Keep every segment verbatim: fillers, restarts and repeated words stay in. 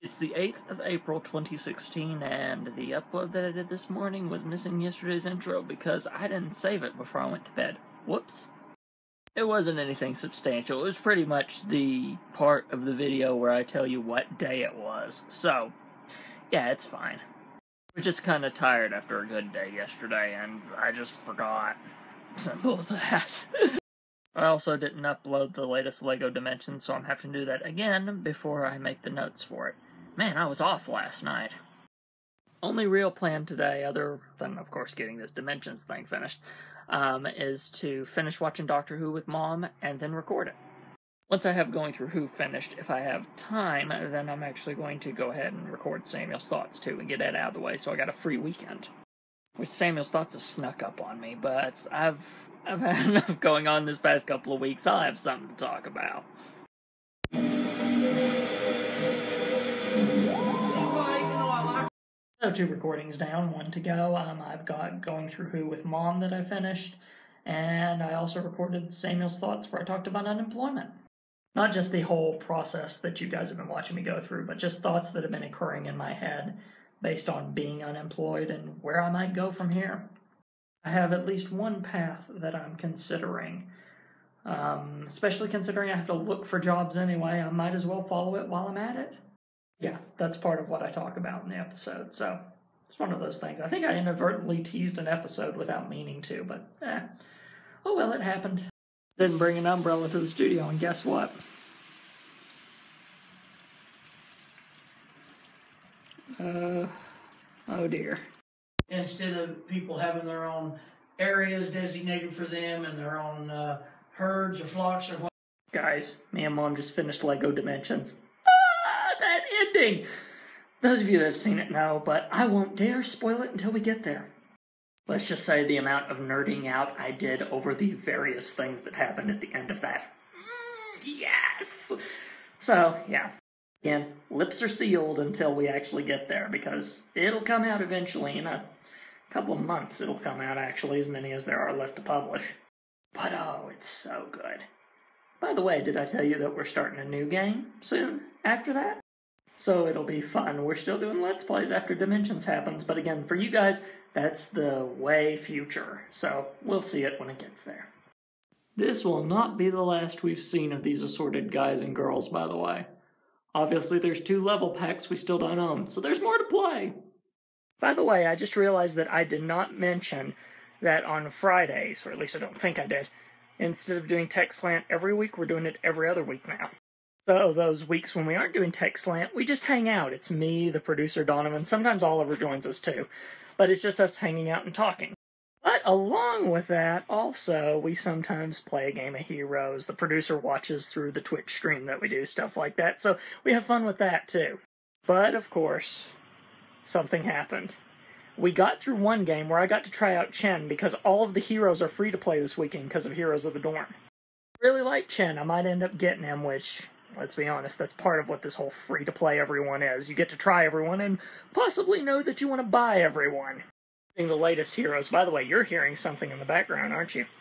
It's the eighth of April twenty sixteen, and the upload that I did this morning was missing yesterday's intro because I didn't save it before I went to bed. Whoops. It wasn't anything substantial. It was pretty much the part of the video where I tell you what day it was. So, yeah, it's fine. I was just kind of tired after a good day yesterday, and I just forgot. Simple as that. I also didn't upload the latest LEGO Dimensions, so I'm having to do that again before I make the notes for it. Man, I was off last night. Only real plan today, other than, of course, getting this Dimensions thing finished, um, is to finish watching Doctor Who with Mom and then record it. Once I have Going Through Who finished, if I have time, then I'm actually going to go ahead and record Samuel's Thoughts, too, and get that out of the way, so I got a free weekend. Which Samuel's Thoughts has snuck up on me, but I've, I've had enough going on this past couple of weeks. I'll have something to talk about. So two recordings down, one to go. Um, I've got Going Through Who with Mom that I finished, and I also recorded Samuel's Thoughts where I talked about unemployment. Not just the whole process that you guys have been watching me go through, but just thoughts that have been occurring in my head based on being unemployed and where I might go from here. I have at least one path that I'm considering, um, especially considering I have to look for jobs anyway. I might as well follow it while I'm at it. Yeah, that's part of what I talk about in the episode, so it's one of those things. I think I inadvertently teased an episode without meaning to, but eh. Oh well, it happened. Didn't bring an umbrella to the studio, and guess what? Uh, oh dear. Instead of people having their own areas designated for them and their own uh, herds or flocks or what. Guys, me and Mom just finished LEGO Dimensions. That ending! Those of you that have seen it know, but I won't dare spoil it until we get there. Let's just say the amount of nerding out I did over the various things that happened at the end of that. Mm, yes! So, yeah. Again, lips are sealed until we actually get there, because it'll come out eventually. In a couple of months it'll come out, actually, as many as there are left to publish. But oh, it's so good. By the way, did I tell you that we're starting a new game soon after that? So it'll be fun. We're still doing Let's Plays after Dimensions happens, but again, for you guys, that's the way future. So we'll see it when it gets there. This will not be the last we've seen of these assorted guys and girls, by the way. Obviously, there's two level packs we still don't own, so there's more to play. By the way, I just realized that I did not mention that on Fridays, or at least I don't think I did, instead of doing Tech Slant every week, we're doing it every other week now. So those weeks when we aren't doing Tech Slant, we just hang out. It's me, the producer Donovan, sometimes Oliver joins us too. But it's just us hanging out and talking. But along with that, also, we sometimes play a game of Heroes. The producer watches through the Twitch stream that we do, stuff like that. So we have fun with that too. But, of course, something happened. We got through one game where I got to try out Chen because all of the heroes are free to play this weekend because of Heroes of the Dorn. Really like Chen. I might end up getting him, which, let's be honest, that's part of what this whole free-to-play everyone is. You get to try everyone and possibly know that you want to buy everyone. The latest heroes. By the way, you're hearing something in the background, aren't you?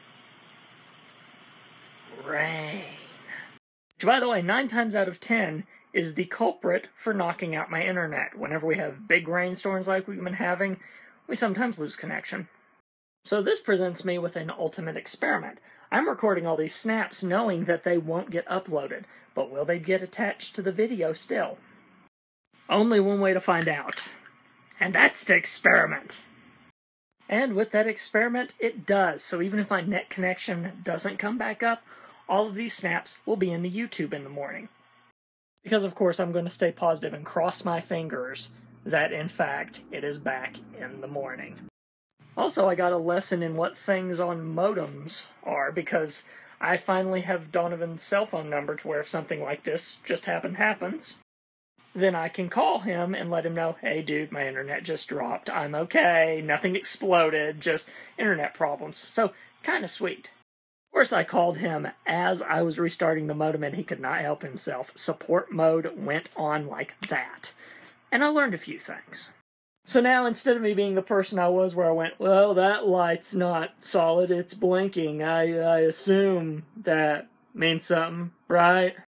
Rain. Which, by the way, nine times out of ten is the culprit for knocking out my internet. Whenever we have big rainstorms like we've been having, we sometimes lose connection. So this presents me with an ultimate experiment. I'm recording all these snaps knowing that they won't get uploaded, but will they get attached to the video still? Only one way to find out, and that's to experiment. And with that experiment, it does. So even if my net connection doesn't come back up, all of these snaps will be in the YouTube in the morning. Because, of course, I'm going to stay positive and cross my fingers that, in fact, it is back in the morning. Also, I got a lesson in what things on modems are, because I finally have Donovan's cell phone number to where if something like this just happened happens, then I can call him and let him know, hey dude, my internet just dropped, I'm okay, nothing exploded, just internet problems. So, kinda sweet. Of course, I called him as I was restarting the modem and he could not help himself. Support mode went on like that. And I learned a few things. So now, instead of me being the person I was where I went, well, that light's not solid, it's blinking, I, I assume that means something, right?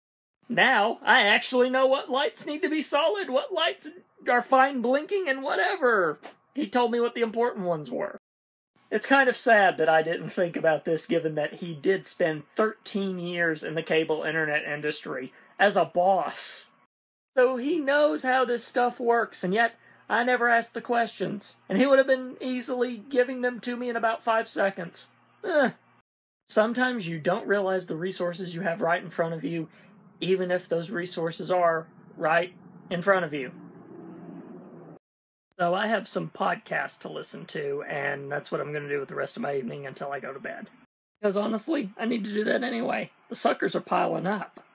Now, I actually know what lights need to be solid, what lights are fine blinking, and whatever. He told me what the important ones were. It's kind of sad that I didn't think about this, given that he did spend thirteen years in the cable internet industry as a boss. So he knows how this stuff works, and yet I never asked the questions, and he would have been easily giving them to me in about five seconds. Eh. Sometimes you don't realize the resources you have right in front of you, even if those resources are right in front of you. So I have some podcasts to listen to, and that's what I'm going to do with the rest of my evening until I go to bed. Because honestly, I need to do that anyway. The suckers are piling up.